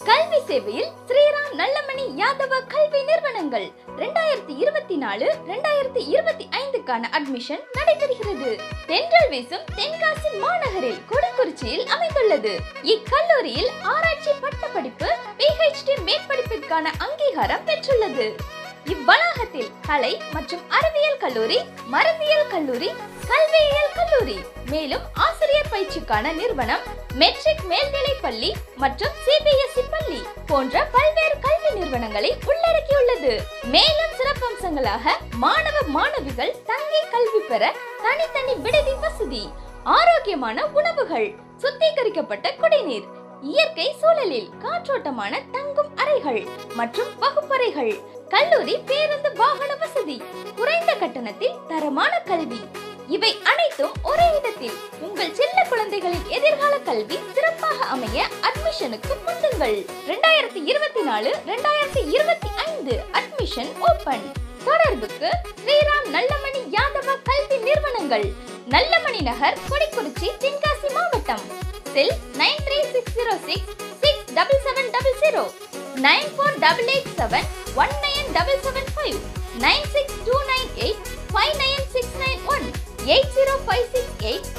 கல்வி சேவையில் ஸ்ரீராம் நல்லமணி யாதவ கல்வி நிறுவனங்கள் 2024-2025க்கான அட்மிஷன் நடைபெறுகிறது. தென்றல் வீசும் தென்காசி மாநகரில் கொடிக்குறிச்சியில் அமைந்துள்ளது. இக்கல்லூரியில் ஆராய்ச்சி பட்டப்படிப்பு PhD மேற்படிப்பிற்கான அங்கீகாரம் பெற்றுள்ளது. இவ்வளாகத்தில் கலை மற்றும் அறிவியல் கல்லூரி, மருந்தியல் கல்லூரி, கல்வியியல் கல்லூரி, மேலும் ஆசிரியர் பயிற்சிக்கான நிறுவனம், மெட்ரிக் மேல்நிலை பள்ளி மற்றும் CBSE பள்ளி போன்ற பல்வேறு கல்வி நிறுவனங்களை உள்ளடக்கியுள்ளது. மேலும் சிறப்பம்சங்களாக மாணவ மாணவிகள் தங்கி கல்வி பெற தனித்தனி விடுதி வசதி, ஆரோக்கியமான உணவுகள், சுத்திகரிக்கப்பட்ட குடிநீர், இயற்கை சூழலில் காற்றோட்டமான தங்கும் அறைகள் மற்றும் வகுப்பறைகள், கல்லூரி பேருந்து வாகன வசதி, குறைந்த கட்டணத்தில் தரமான கல்வி, இவை அனைத்தும் ஒரே இடத்தில். உங்கள் செல்ல குழந்தைகளின் எதிர்கால கல்வி சிறப்பாக அமைய அட்மிஷனுக்கு முந்துங்கள். 2024-2025 அட்மிஷன் ஓபன். தொடர்புக்கு ஸ்ரீராம் நல்லமணி யாதவ கல்வி நிறுவனங்கள், நல்லமணி நகர், கொடிக்குறிச்சி, தென்காசி மாவட்டம். செல் 9360667700, 9488719775, 96298599691, 80568